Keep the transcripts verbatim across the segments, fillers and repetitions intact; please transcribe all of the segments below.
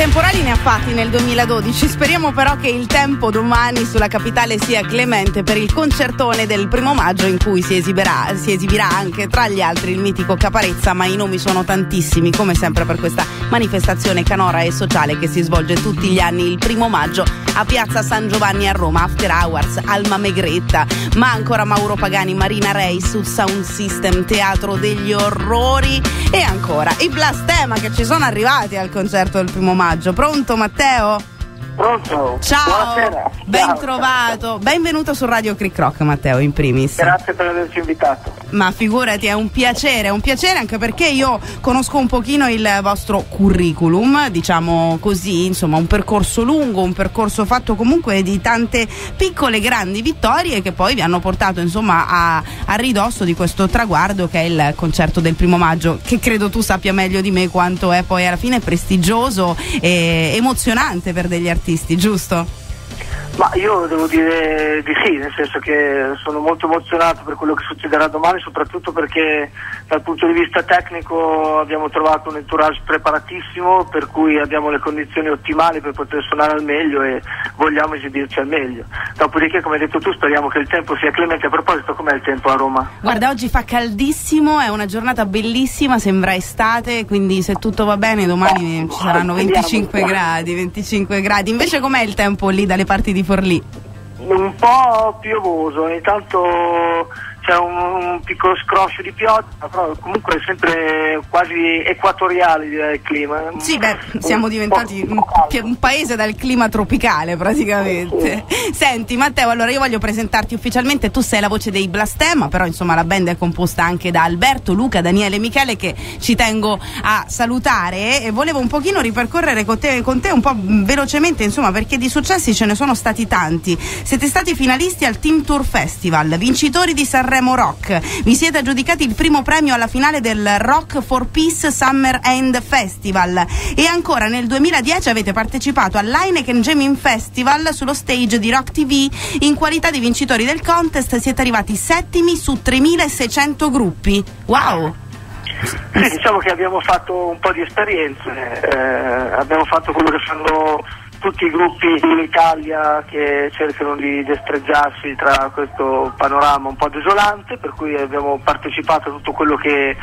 temporali ne ha fatti nel duemiladodici, speriamo però che il tempo domani sulla capitale sia clemente per il concertone del primo maggio in cui si esibirà, si esibirà anche tra gli altri il mitico Caparezza, ma i nomi sono tantissimi come sempre per questa manifestazione canora e sociale che si svolge tutti gli anni il primo maggio a Piazza San Giovanni a Roma. After Hours, Alma Megretta, ma ancora Mauro Pagani, Marina Rei, Sud Sound System, Teatro degli Orrori e ancora i Blastema che ci sono arrivati al concerto del primo maggio. Pronto Matteo? Pronto? Ciao, buonasera. Ben Ciao. trovato, benvenuto su Radio Crick Rock Matteo in primis. Grazie per averci invitato. Ma figurati, è un piacere, è un piacere anche perché io conosco un pochino il vostro curriculum, diciamo così, insomma un percorso lungo, un percorso fatto comunque di tante piccole grandi vittorie che poi vi hanno portato insomma a, a ridosso di questo traguardo che è il concerto del primo maggio, che credo tu sappia meglio di me quanto è poi alla fine prestigioso e emozionante per degli artisti, giusto? Ma io devo dire di sì, nel senso che sono molto emozionato per quello che succederà domani, soprattutto perché dal punto di vista tecnico abbiamo trovato un entourage preparatissimo, per cui abbiamo le condizioni ottimali per poter suonare al meglio e vogliamo esibirci al meglio. Dopodiché, come hai detto tu, speriamo che il tempo sia clemente. A proposito, com'è il tempo a Roma? Guarda, oggi fa caldissimo, è una giornata bellissima, sembra estate, quindi se tutto va bene domani ci saranno venticinque gradi, venticinque gradi. Invece com'è il tempo lì dalle parti di Forlì? Un po' piovoso, ogni tanto c'è un, un piccolo scroscio di pioggia, però comunque è sempre quasi equatoriale, direi, il clima. Sì, beh, siamo diventati un, un paese dal clima tropicale praticamente. Sì. Senti Matteo, allora io voglio presentarti ufficialmente, tu sei la voce dei Blastema, però insomma la band è composta anche da Alberto, Luca, Daniele e Michele, che ci tengo a salutare, e volevo un pochino ripercorrere con te, con te un po' velocemente, insomma, perché di successi ce ne sono stati tanti. Siete stati finalisti al Team Tour Festival, vincitori di Sanremo Rock, vi siete aggiudicati il primo premio alla finale del Rock for Peace Summer End Festival e ancora nel duemiladieci avete partecipato all'Heineken Jamming Festival sullo stage di Rock T V in qualità di vincitori del contest. Siete arrivati settimi su tremilaseicento gruppi. Wow! Sì, diciamo che abbiamo fatto un po' di esperienze, eh, abbiamo fatto quello che fanno tutti i gruppi in Italia che cercano di destreggiarsi tra questo panorama un po' desolante, per cui abbiamo partecipato a tutto quello che,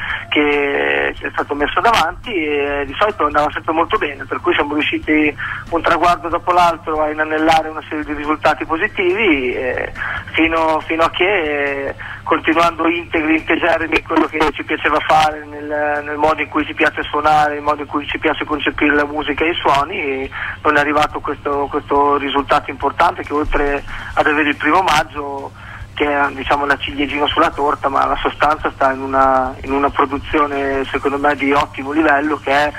che è stato messo davanti e di solito andava sempre molto bene, per cui siamo riusciti un traguardo dopo l'altro a inanellare una serie di risultati positivi eh, fino, fino a che eh, continuando integri, integerrimi in quello che ci piaceva fare, nel, nel modo in cui ci piace suonare, nel modo in cui ci piace concepire la musica e i suoni, non è arrivato questo, questo risultato importante che oltre ad avere il primo maggio, che è diciamo la ciliegina sulla torta, ma la sostanza sta in una, in una produzione secondo me di ottimo livello che è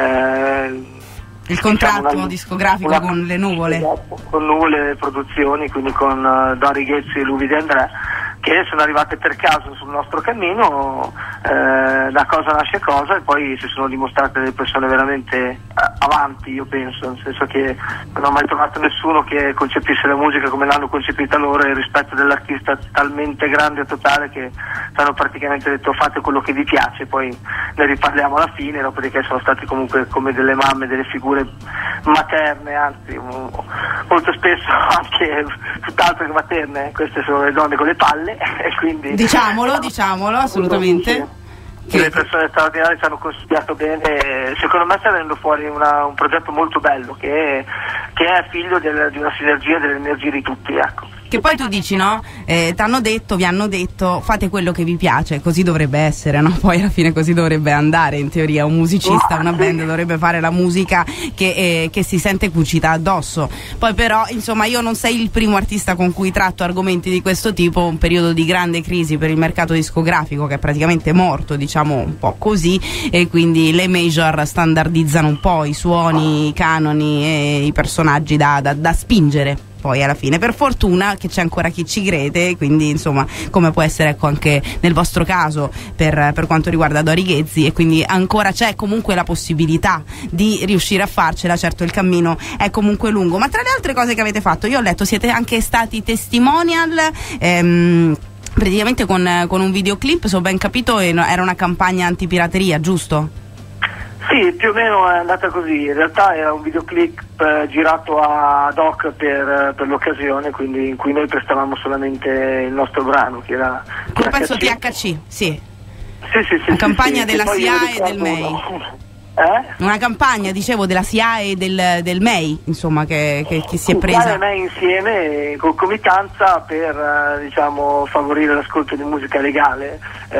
eh, il contratto diciamo una, discografico una, con le nuvole. Con Nuvole Produzioni, quindi con uh, Dori Ghezzi e Luvi De André, che sono arrivate per caso sul nostro cammino, eh, da cosa nasce cosa, e poi si sono dimostrate delle persone veramente eh, avanti, io penso, nel senso che non ho mai trovato nessuno che concepisse la musica come l'hanno concepita loro, e il rispetto dell'artista talmente grande e totale che hanno praticamente detto fate quello che vi piace, poi ne riparliamo alla fine, dopodiché sono stati comunque come delle mamme, delle figure materne, anzi molto spesso anche tutt'altro che materne, queste sono le donne con le palle. E quindi diciamolo, diciamolo assolutamente. Che le persone straordinarie ci hanno consigliato bene, secondo me sta venendo fuori una, un progetto molto bello che, che è figlio del, di una sinergia delle energie di tutti, ecco. Che poi tu dici, no? Eh, t'hanno detto, vi hanno detto, fate quello che vi piace, così dovrebbe essere, no? Poi alla fine così dovrebbe andare, in teoria, un musicista, una band dovrebbe fare la musica che, eh, che si sente cucita addosso. Poi però, insomma, io non sei il primo artista con cui tratto argomenti di questo tipo, un periodo di grande crisi per il mercato discografico che è praticamente morto, diciamo un po' così, e quindi le major standardizzano un po' i suoni, i canoni e i personaggi da, da, da spingere. Poi alla fine, per fortuna che c'è ancora chi ci crede, quindi insomma come può essere ecco anche nel vostro caso per, per quanto riguarda Dori Ghezzi, e quindi ancora c'è comunque la possibilità di riuscire a farcela. Certo il cammino è comunque lungo, ma tra le altre cose che avete fatto io ho letto siete anche stati testimonial ehm, praticamente con, con un videoclip, se ho ben capito era una campagna antipirateria, giusto? Sì, più o meno è andata così. In realtà era un videoclip eh, girato ad hoc per, per l'occasione, quindi in cui noi prestavamo solamente il nostro brano, che era quel pezzo T H C, sì. Sì, sì, sì. La sì, campagna sì, della S I A e ricordo, del M E I. No. Eh? Una campagna, dicevo, della S I A e del, del M E I, insomma, che, che, che si è presa. S I A e M E I insieme, in concomitanza, per diciamo favorire l'ascolto di musica legale.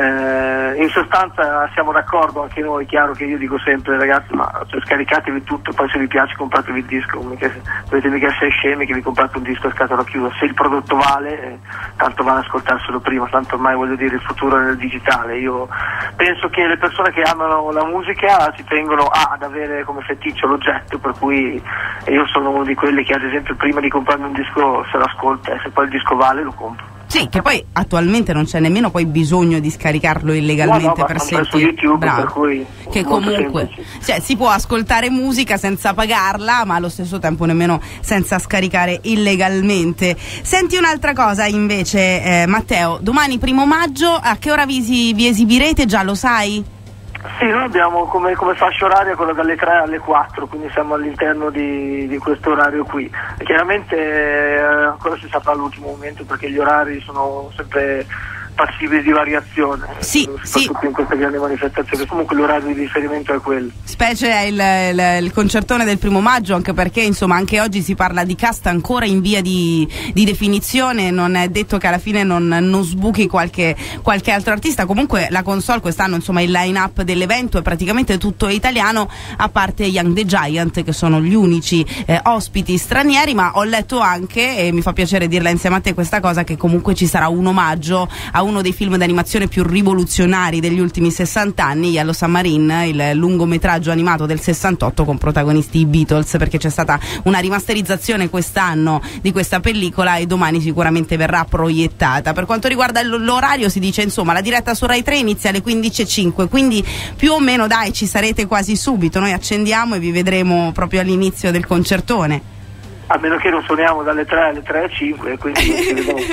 Eh, in sostanza siamo d'accordo anche noi, chiaro che io dico sempre ragazzi, ma cioè, scaricatevi tutto, poi se vi piace compratevi il disco, mica, dovete mica essere scemi che vi comprate un disco a scatola chiusa, se il prodotto vale eh, tanto vale ascoltarselo prima, tanto ormai voglio dire il futuro è nel digitale. Io penso che le persone che amano la musica ci tengono a, ad avere come feticcio l'oggetto, per cui io sono uno di quelli che ad esempio prima di comprarmi un disco se lo ascolta e se poi il disco vale lo compro. Sì, che poi attualmente non c'è nemmeno poi bisogno di scaricarlo illegalmente, no, no, per sentire su YouTube, bravo, per cui che comunque cioè, si può ascoltare musica senza pagarla, ma allo stesso tempo nemmeno senza scaricare illegalmente. Senti un'altra cosa invece, eh, Matteo, domani primo maggio a che ora vi, vi esibirete, già lo sai? Sì, noi abbiamo come, come fascia oraria quella dalle tre alle quattro, quindi siamo all'interno di, di questo orario qui. E chiaramente eh, ancora si saprà all'ultimo momento, perché gli orari sono sempre passibili di variazione, sì, soprattutto sì. In queste grandi manifestazioni, comunque l'orario di riferimento è quello. Specie è il, il, il concertone del primo maggio, anche perché insomma anche oggi si parla di cast ancora in via di, di definizione, non è detto che alla fine non, non sbuchi qualche, qualche altro artista. Comunque la console quest'anno, insomma il line up dell'evento è praticamente tutto italiano, a parte Young the Giant, che sono gli unici eh, ospiti stranieri, ma ho letto anche, e mi fa piacere dirla insieme a te questa cosa, che comunque ci sarà un omaggio a uno dei film d'animazione più rivoluzionari degli ultimi sessanta anni, Yellow Submarine, il lungometraggio animato del sessantotto con protagonisti i Beatles, perché c'è stata una rimasterizzazione quest'anno di questa pellicola e domani sicuramente verrà proiettata. Per quanto riguarda l'orario, si dice insomma la diretta su Rai tre inizia alle quindici e cinque, quindi più o meno dai ci sarete quasi subito, noi accendiamo e vi vedremo proprio all'inizio del concertone. A meno che non suoniamo dalle tre alle tre e cinque, quindi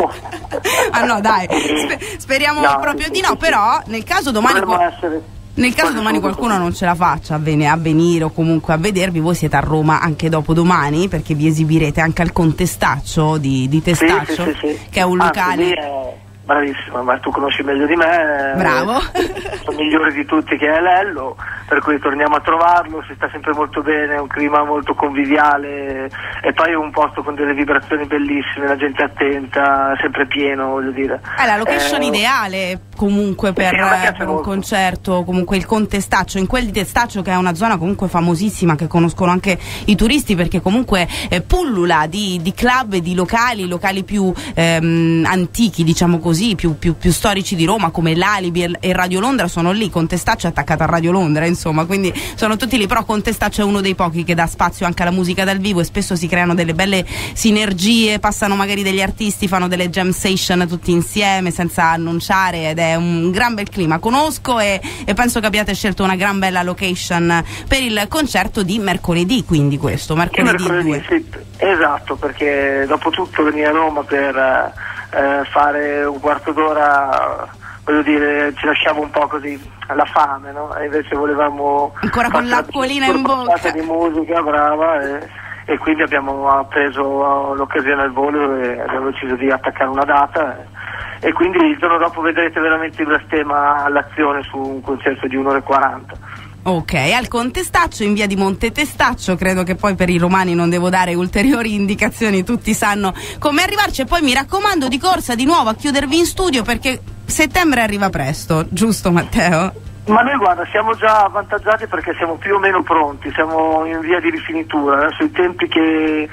ah no dai, sper- speriamo no, proprio di no, sì, però nel caso domani qual- nel caso domani qualcuno non ce la faccia a, ven- a venire o comunque a vedervi, voi siete a Roma anche dopodomani, perché vi esibirete anche al Contestaccio di, di Testaccio, sì, sì, sì, sì. che è un locale. Ah, bravissima, ma tu conosci meglio di me. Bravo. Sono migliore di tutti che è Lello, per cui torniamo a trovarlo, si sta sempre molto bene, è un clima molto conviviale e poi è un posto con delle vibrazioni bellissime, la gente attenta, sempre pieno, voglio dire. È la location eh, ideale comunque per, sì, per un concerto, comunque il Contestaccio, in quel di Testaccio, che è una zona comunque famosissima, che conoscono anche i turisti, perché comunque eh, pullula di, di club e di locali, locali più ehm, antichi, diciamo così, Più, più, più storici di Roma, come l'Alibi e Radio Londra sono lì. Contestaccio è attaccata a Radio Londra, insomma, quindi sono tutti lì. Però Contestaccio è uno dei pochi che dà spazio anche alla musica dal vivo e spesso si creano delle belle sinergie, passano magari degli artisti, fanno delle jam session tutti insieme senza annunciare, ed è un gran bel clima. Conosco e, e penso che abbiate scelto una gran bella location per il concerto di mercoledì, quindi questo mercoledì, mercoledì sì, esatto, perché dopo tutto venire a Roma per Eh, fare un quarto d'ora, voglio dire, ci lasciamo un po' così alla fame, no? E invece volevamo ancora con l'acquolina in bocca di musica, brava, e, e quindi abbiamo preso l'occasione al volo e abbiamo deciso di attaccare una data e, e quindi il giorno dopo vedrete veramente il Blastema all'azione su un concerto di un'ora e quaranta. Ok, al Contestaccio in via di Monte Testaccio, credo che poi per i romani non devo dare ulteriori indicazioni, tutti sanno come arrivarci. E poi mi raccomando di corsa di nuovo a chiudervi in studio, perché settembre arriva presto, giusto Matteo? Ma noi guarda, siamo già avvantaggiati perché siamo più o meno pronti, siamo in via di rifinitura, adesso i tempi che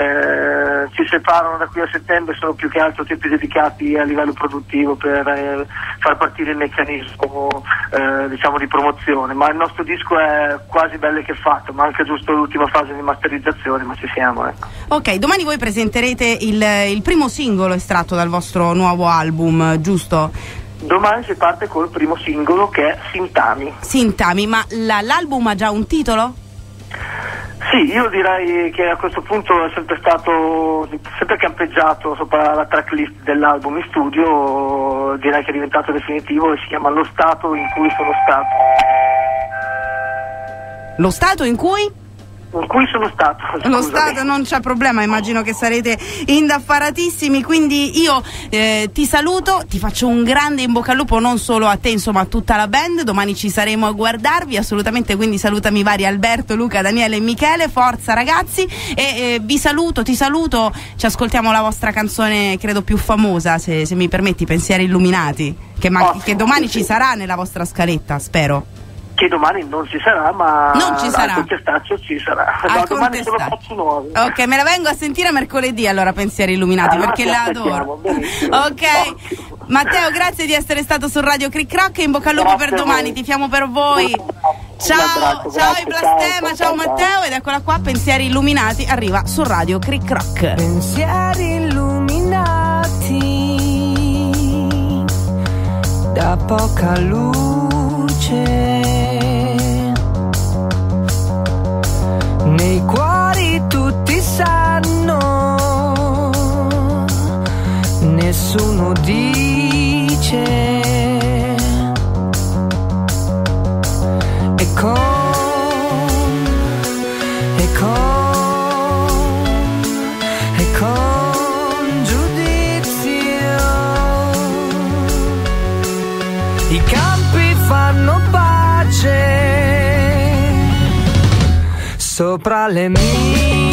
eh, ci separano da qui a settembre sono più che altro tempi dedicati a livello produttivo per eh, far partire il meccanismo eh, diciamo di promozione, ma il nostro disco è quasi bello che fatto, manca giusto l'ultima fase di masterizzazione, ma ci siamo, ecco. Ok, domani voi presenterete il, il primo singolo estratto dal vostro nuovo album, giusto? Domani si parte col primo singolo, che è Sintami. Sintami, ma la, l'album ha già un titolo? Sì, io direi che a questo punto è sempre stato, sempre campeggiato sopra la tracklist dell'album in studio, direi che è diventato definitivo e si chiama Lo stato in cui sono stato. Lo stato in cui? In cui sono stato. Lo Scusami. Stato non c'è problema, immagino che sarete indaffaratissimi, quindi io eh, ti saluto, ti faccio un grande in bocca al lupo, non solo a te, insomma a tutta la band. Domani ci saremo a guardarvi assolutamente, quindi salutami vari Alberto, Luca, Daniele e Michele, forza ragazzi, e eh, vi saluto, ti saluto, ci ascoltiamo la vostra canzone credo più famosa, se, se mi permetti, Pensieri illuminati, che, ma- Oh, che domani sì, ci sì. sarà nella vostra scaletta, spero. Che domani non ci sarà, ma Non ci sarà. al Contestaccio ci sarà. Al No, domani sono Contestaccio. pezzi nuovi. Ok, me la vengo a sentire mercoledì allora, Pensieri illuminati, Allora perché ti la aspettiamo, adoro. benissimo. Ok, Ottimo. Matteo, grazie di essere stato su Radio Cric Rock e in bocca al lupo Grazie per a domani, voi. tifiamo per voi. Un Ciao, abbraccio, ciao grazie, Iplastema, ciao, ciao, ciao. Matteo, ed eccola qua, Pensieri illuminati, arriva su Radio Cric Rock. Pensieri illuminati da poca luce, nei cuori tutti sanno, nessuno dice, e con, e con, e con giudizio i campi fanno pace sopra le mie